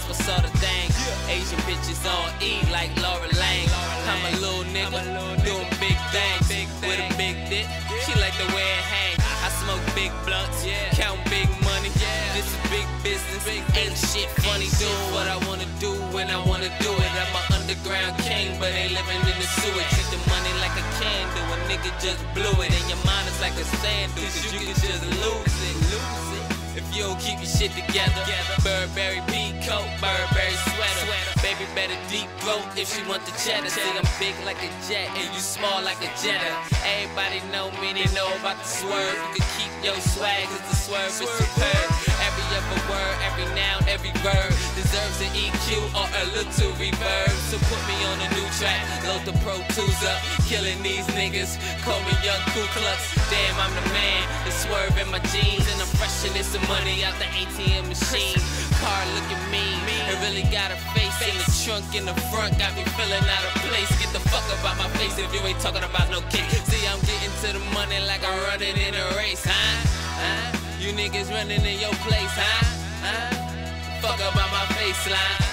that's what sort of thing. Asian bitches on E like Laura Lang. I'm a little nigga doing big things with a big dick. She like the way it hang. I smoke big blunts, count big money. This is big business, ain't shit funny. Doing what I wanna do when I wanna do it. I'm an underground king, but ain't living in the sewer. Treat the money like a candle, a nigga just blew it. And your mind is like a sandal, cause you can just lose it. If you don't keep your shit together, Burberry beat coat, Burberry sweater. Baby better deep throat if she want the cheddar. See, I'm big like a jet and you small like a Jetta. Everybody know me, they know about the swerve. You can keep your swag cause the swerve is superb. Every other word, every noun, every verb deserves an EQ or a little reverb. So put me on a new track, load the Pro Tools up, killing these niggas, call me Young Ku Klux. Damn, I'm the man, the swerve in my jeans, and I'm freshin' this some money out the ATM machine. Car looking mean, it really got a face in the trunk in the front, got me feeling out of place. Get the fuck up out my face if you ain't talking about no kick. See, I'm getting to the money like I'm running in a race, huh? You niggas running in your place, huh? Fuck up out my baseline.